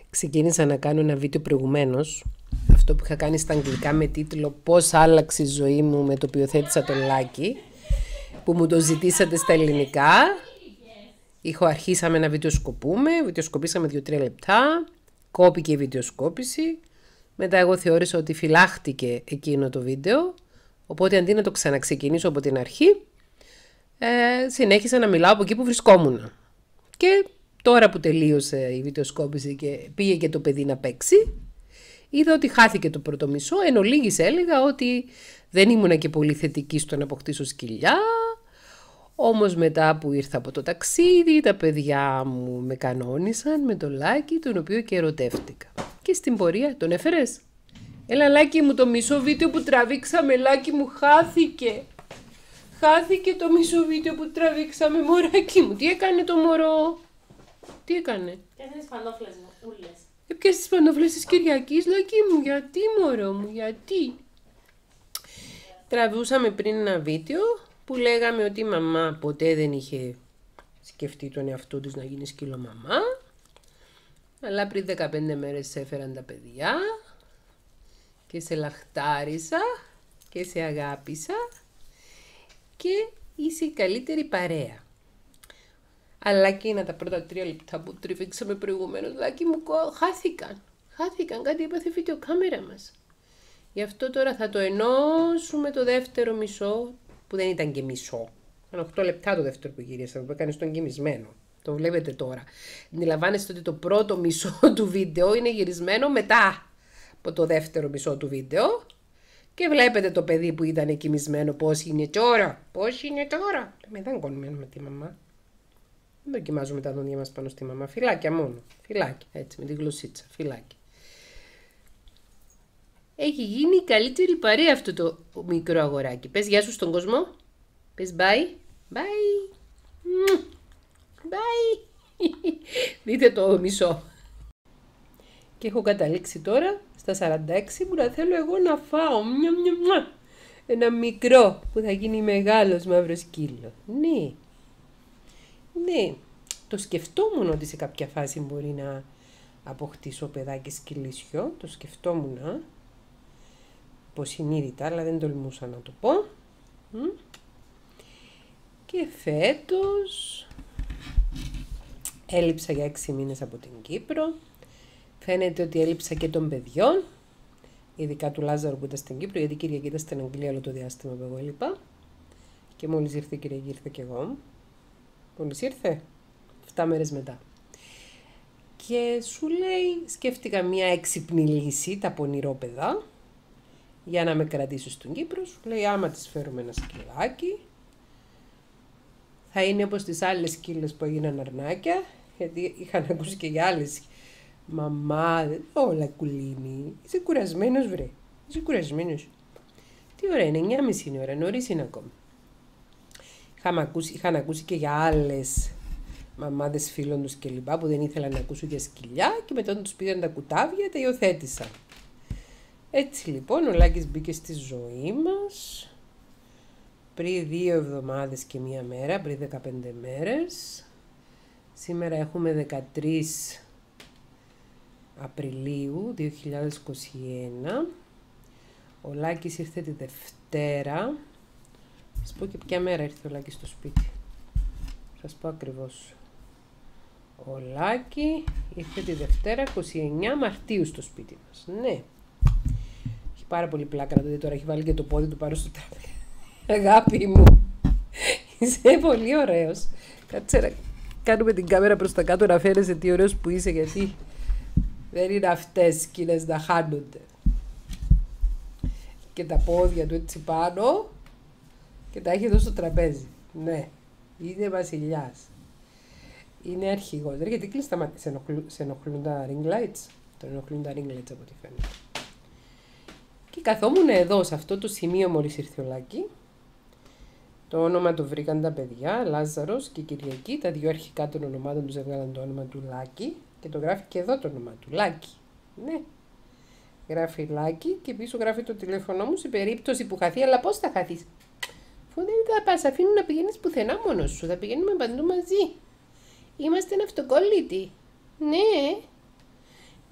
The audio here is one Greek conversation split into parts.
Ξεκίνησα να κάνω ένα βίντεο προηγουμένως, αυτό που είχα κάνει στα αγγλικά με τίτλο «Πώς άλλαξε η ζωή μου» με το οποίο θέτησα τον Λάκη, που μου το ζητήσατε στα ελληνικά. Αρχίσαμε να βιντεοσκοπήσαμε 2-3 λεπτά, κόπηκε η βιντεοσκόπηση, μετά εγώ θεώρησα ότι φυλάχτηκε εκείνο το βίντεο, οπότε αντί να το ξαναξεκινήσω από την αρχή, συνέχισα να μιλάω από εκεί που βρισκόμουν. Και τώρα που τελείωσε η βιντεοσκόπηση και πήγε και το παιδί να παίξει, είδα ότι χάθηκε το πρώτο μισό, εν ολίγης έλεγα ότι δεν ήμουνα και πολύ θετική στο να αποκτήσω σκυλιά. Όμως μετά που ήρθα από το ταξίδι, τα παιδιά μου με κανόνισαν με το Λάκη, τον οποίο και ερωτεύτηκα. Και στην πορεία τον έφερες. Έλα Λάκη μου, το μισό βίντεο που τραβήξαμε, Λάκη μου, χάθηκε. Χάθηκε το μισό βίντεο που τραβήξαμε, μωράκι μου. Τι έκανε το μωρό? Τι έκανε? Πιάσε τις παντόφλες μου, ούλες. Πιάσε τις παντόφλες της Κυριακής, Λάκη μου, γιατί μωρό μου, γιατί? Τραβούσαμε πριν ένα βίντεο που λέγαμε ότι η μαμά ποτέ δεν είχε σκεφτεί τον εαυτό της να γίνει σκυλομαμά, αλλά πριν 15 μέρες έφεραν τα παιδιά και σε λαχτάρισα και σε αγάπησα και είσαι η καλύτερη παρέα. Αλλά και τα πρώτα 3 λεπτά που τραβήξαμε προηγουμένως, Λάκη μου, χάθηκαν, κάτι έπαθε η βιντεοκάμερα μας. Γι' αυτό τώρα θα το ενώσουμε το δεύτερο μισό, που δεν ήταν και μισό. Ήταν 8 λεπτά το δεύτερο που γύρισα, που έκανε στον γεμισμένο. Το βλέπετε τώρα. Αντιλαμβάνεστε ότι το πρώτο μισό του βίντεο είναι γυρισμένο μετά από το δεύτερο μισό του βίντεο. Και βλέπετε το παιδί που ήταν κοιμισμένο πώς είναι τώρα. Πώς είναι τώρα. Με δαγκώνουμε με τη μαμά. Δεν δοκιμάζουμε τα δόντια μας πάνω στη μαμά. Φυλάκια μόνο. Φυλάκια. Έτσι, με τη γλωσσίτσα. Φυλάκια. Έχει γίνει η καλύτερη παρέα αυτό το μικρό αγοράκι. Πες γεια σου στον κόσμο. Πες bye. Bye. Bye. Δείτε το μισό. Και έχω καταλήξει τώρα στα 46 που να θέλω εγώ να φάω. Ένα μικρό που θα γίνει μεγάλος μαύρο σκύλο. Ναι. Ναι. Το σκεφτόμουν ότι σε κάποια φάση μπορεί να αποκτήσω παιδάκι σκυλίσιο. Το σκεφτόμουν. Υποσυνείδητα, αλλά δεν τολμούσα να το πω. Και φέτος έλειψα για 6 μήνες από την Κύπρο. Φαίνεται ότι έλειψα και των παιδιών, ειδικά του Λάζαρου που ήταν στην Κύπρο, γιατί η Κυριακή ήταν στην Αγγλία όλο το διάστημα που εγώ έλειπα. Και μόλις ήρθε η Κυριακή ήρθα και εγώ. Μόλις ήρθε, 7 μέρες μετά. Και σου λέει, σκέφτηκα μια έξυπνη λύση, τα πονηρόπαιδα, για να με κρατήσω στον Κύπρο. Σου λέει, άμα της φέρουμε ένα σκυλάκι, θα είναι όπως τις άλλες σκύλες που έγιναν αρνάκια, γιατί είχαν ακούσει και για άλλες. Μαμά, όλα κουλίνι. Είσαι κουρασμένος, βρε. Είσαι κουρασμένος. Τι ώρα είναι, 9:30 είναι ώρα, νωρίς είναι ακόμα. Είχαν ακούσει και για άλλες μαμάδες φίλων τους και λοιπά, που δεν ήθελαν να ακούσουν για σκυλιά και μετά τους πήγαν τα κουτάβια, τα υιοθέτησαν. Έτσι λοιπόν ο Λάκης μπήκε στη ζωή μας πριν 2 εβδομάδες και 1 μέρα, πριν 15 μέρες. Σήμερα έχουμε 13 Απριλίου 2021. Ο Λάκης ήρθε τη Δευτέρα. Θα σας πω και ποια μέρα ήρθε ο Λάκης στο σπίτι. Θα σας πω ακριβώς. Ο Λάκη ήρθε τη Δευτέρα 29 Μαρτίου στο σπίτι μας. Ναι. Έχει πάρα πολύ πλάκα να το δει τώρα. Έχει βάλει και το πόδι του πάνω στο τραπέζι. Αγάπη μου. Είσαι πολύ ωραίος. Κάτσε να κάνουμε την κάμερα προς τα κάτω να φαίνεσαι τι ωραίος που είσαι, γιατί δεν είναι αυτές σκηνές να χάνονται. Και τα πόδια του έτσι πάνω και τα έχει εδώ στο τραπέζι. Ναι, είναι βασιλιάς. Είναι αρχηγός. Γιατί κλείσει τα μάτια. Σε ενοχλούν τα ring lights. Τον ενοχλούν τα ring lights από ό,τι φαίνεται. Και καθόμουν εδώ σε αυτό το σημείο μόλις ήρθε ο Λάκη. Το όνομα το βρήκαν τα παιδιά, Λάζαρος και Κυριακή. Τα 2 αρχικά των ονομάτων τους έβγαλαν το όνομα του Λάκη. Και το γράφει και εδώ το όνομα του, Λάκη. Ναι. Γράφει Λάκη και πίσω γράφει το τηλέφωνο μου σε περίπτωση που χαθεί. Αλλά πώς θα χαθείς? Αφού δεν θα πας, αφήνουν να πηγαίνεις πουθενά μόνος σου. Θα πηγαίνουμε παντού μαζί. Είμαστε αυτοκόλλητοι. Ναι.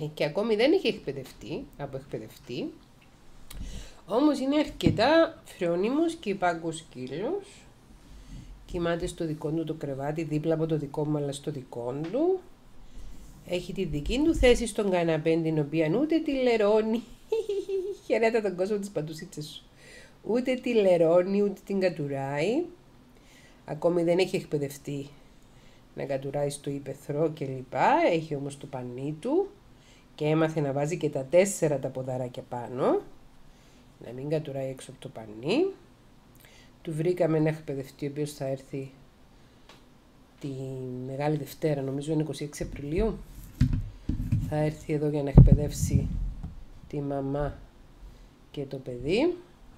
Ναι, και ακόμη δεν έχει εκπαιδευτεί, όμως είναι αρκετά φρόνιμος και υπάκουος σκύλος. Κοιμάται στο δικό του το κρεβάτι, δίπλα από το δικό μου, αλλά στο δικό του. Έχει τη δική του θέση στον καναπέ, την οποία ούτε τηλερώνει. Χαιρέτα τον κόσμο της παντουσίτσες σου. Ούτε τηλερώνει, ούτε την κατουράει. Ακόμη δεν έχει εκπαιδευτεί να κατουράει στο ύπαιθρο κλπ. Έχει όμως το πανί του και έμαθε να βάζει και τα 4 τα ποδαράκια πάνω. Να μην κατουράει έξω από το πανί. Του βρήκαμε ένα εκπαιδευτή ο οποίος θα έρθει τη Μεγάλη Δευτέρα, νομίζω είναι 26 Απριλίου. Θα έρθει εδώ για να εκπαιδεύσει τη μαμά και το παιδί.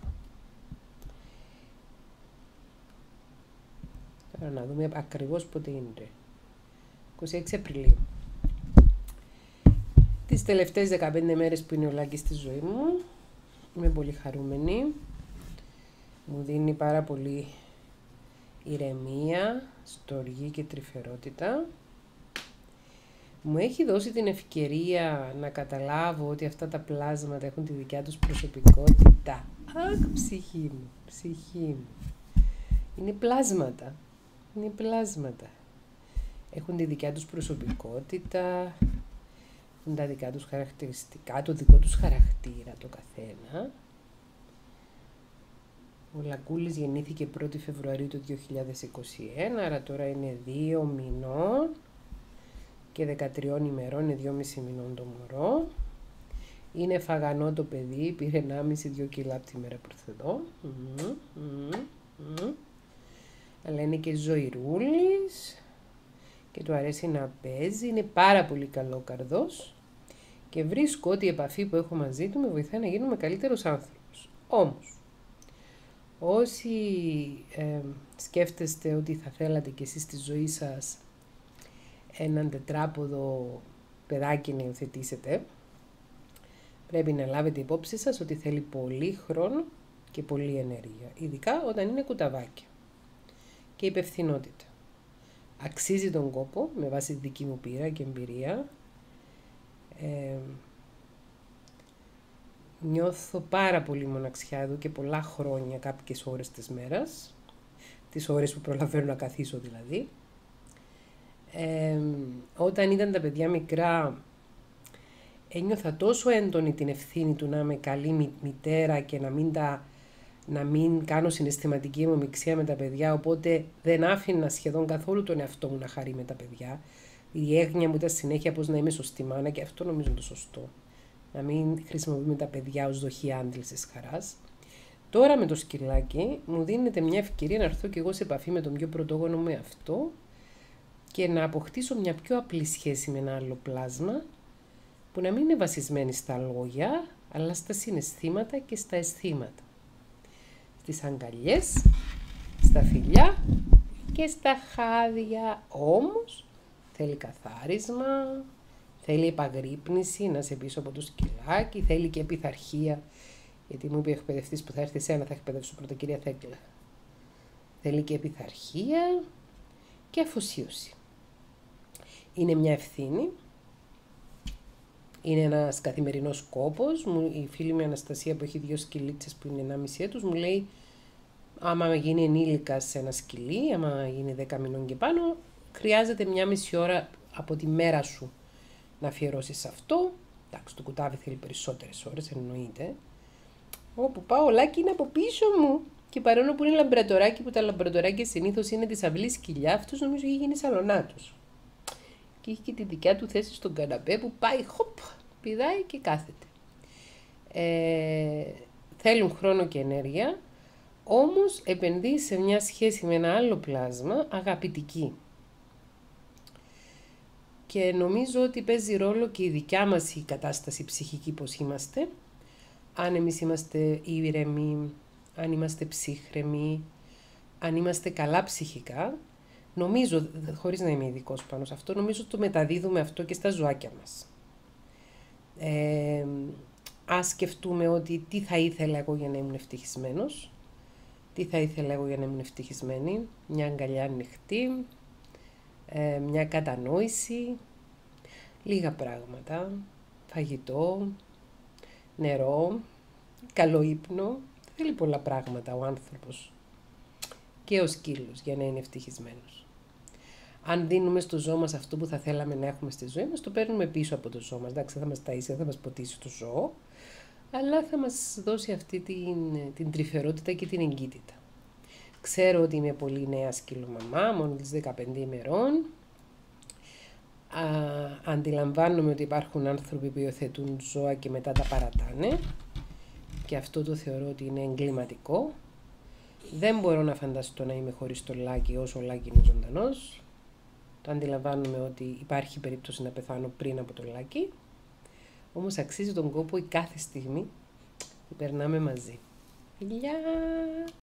Τώρα να δούμε ακριβώς πότε είναι. 26 Απριλίου. Τις τελευταίες 15 μέρες που είναι ο Λάκης στη ζωή μου, είμαι πολύ χαρούμενη. Μου δίνει πάρα πολύ ηρεμία, στοργή και τρυφερότητα. Μου έχει δώσει την ευκαιρία να καταλάβω ότι αυτά τα πλάσματα έχουν τη δικιά τους προσωπικότητα. Αχ, ψυχή μου, ψυχή μου. Είναι πλάσματα. Είναι πλάσματα. Έχουν τη δικιά τους προσωπικότητα, έχουν τα δικά τους χαρακτηριστικά, το δικό τους χαρακτήρα το καθένα. Ο Λακούλης γεννήθηκε 1η Φεβρουαρίου του 2021, άρα τώρα είναι 2 μηνών και 13 ημερών, είναι 2,5 μηνών το μωρό. Είναι φαγανό το παιδί, πήρε 1,5-2 κιλά από τη μέρα που ήρθε εδώ. Αλλά είναι και ζωηρούλης και του αρέσει να παίζει, είναι πάρα πολύ καλό καρδός και βρίσκω ότι η επαφή που έχω μαζί του με βοηθάει να γίνουμε καλύτερος άνθρωπος. Όμως, όσοι σκέφτεστε ότι θα θέλατε κι εσείς στη ζωή σας έναν τετράποδο παιδάκι να υιοθετήσετε, πρέπει να λάβετε υπόψη σας ότι θέλει πολύ χρόνο και πολλή ενέργεια, ειδικά όταν είναι κουταβάκια. Και υπευθυνότητα. Αξίζει τον κόπο, με βάση τη δική μου πείρα και εμπειρία. Νιώθω πάρα πολύ μοναξιά εδώ και πολλά χρόνια, κάποιες ώρες της μέρας. Τις ώρες που προλαβαίνω να καθίσω δηλαδή. Όταν ήταν τα παιδιά μικρά, ένιωθα τόσο έντονη την ευθύνη του να είμαι καλή μητέρα και να μην κάνω συναισθηματική αιμομιξία με τα παιδιά, οπότε δεν άφηνα σχεδόν καθόλου τον εαυτό μου να χαρεί με τα παιδιά. Η έγνοια μου ήταν συνέχεια πώς να είμαι σωστή μάνα και αυτό νομίζω είναι το σωστό. Να μην χρησιμοποιούμε τα παιδιά ως δοχή άντλησης χαράς. Τώρα με το σκυλάκι μου δίνεται μια ευκαιρία να έρθω και εγώ σε επαφή με τον πιο πρωτόγονο με αυτό και να αποκτήσω μια πιο απλή σχέση με ένα άλλο πλάσμα που να μην είναι βασισμένη στα λόγια, αλλά στα συναισθήματα και στα αισθήματα. Στις αγκαλιές, στα φιλιά και στα χάδια. Όμως θέλει καθάρισμα, θέλει επαγρύπνηση, να σε πίσω από το σκυλάκι, θέλει και πειθαρχία, γιατί μου είπε ο εκπαιδευτής που θα έρθει εσένα, θα εκπαιδεύσω πρώτα κυρία Θέκλα. Θέλει και πειθαρχία και αφοσίωση. Είναι μια ευθύνη, είναι ένας καθημερινός κόπος. Η φίλη μου Αναστασία που έχει 2 σκυλίτσες που είναι 1,5 έτους μου λέει άμα γίνει ενήλικας σε ένα σκυλί, άμα γίνει 10 μηνών και πάνω, χρειάζεται 1,5 ώρα από τη μέρα σου να αφιερώσεις σε αυτό. Εντάξει, το κουτάβι θέλει περισσότερες ώρες, εννοείται. Όπου πάω, ο Λάκη είναι από πίσω μου. Και παρόλο που είναι λαμπρατοράκι, που τα λαμπρατοράκια συνήθως είναι της αυλής σκυλιά, αυτός νομίζω έχει γίνει σαλονάτος. Και έχει και τη δικιά του θέση στον καναπέ που πάει, χοπ, πηδάει και κάθεται. Θέλουν χρόνο και ενέργεια, όμως επενδύει σε μια σχέση με ένα άλλο πλάσμα αγαπητική. Και νομίζω ότι παίζει ρόλο και η δικιά μας η κατάσταση ψυχική πώς είμαστε. Αν εμείς είμαστε ήρεμοι, αν είμαστε ψύχρεμοι, αν είμαστε καλά ψυχικά, νομίζω, χωρίς να είμαι ειδικός πάνω σε αυτό, νομίζω ότι το μεταδίδουμε αυτό και στα ζωάκια μας. Ας σκεφτούμε ότι τι θα ήθελα εγώ για να ήμουν ευτυχισμένος, τι θα ήθελα εγώ για να ήμουν ευτυχισμένη, μια αγκαλιά ανοιχτή, μια κατανόηση, λίγα πράγματα, φαγητό, νερό, καλό ύπνο. Θέλει πολλά πράγματα ο άνθρωπος και ο σκύλος για να είναι ευτυχισμένος. Αν δίνουμε στο ζώο μας αυτό που θα θέλαμε να έχουμε στη ζωή μας, το παίρνουμε πίσω από το ζώο μας. Εντάξει, θα μας ταΐσει, θα μας ποτίσει το ζώο, αλλά θα μας δώσει αυτή την τρυφερότητα και την εγκύτητα. Ξέρω ότι είμαι πολύ νέα σκυλομαμά, μόνο τις 15 ημερών. Αντιλαμβάνομαι ότι υπάρχουν άνθρωποι που υιοθετούν ζώα και μετά τα παρατάνε και αυτό το θεωρώ ότι είναι εγκληματικό. Δεν μπορώ να φανταστώ να είμαι χωρίς το Λάκη όσο ο Λάκη είναι ζωντανός. Το αντιλαμβάνομαι ότι υπάρχει περίπτωση να πεθάνω πριν από το Λάκη. Όμως αξίζει τον κόπο η κάθε στιγμή που περνάμε μαζί. Φιλιά!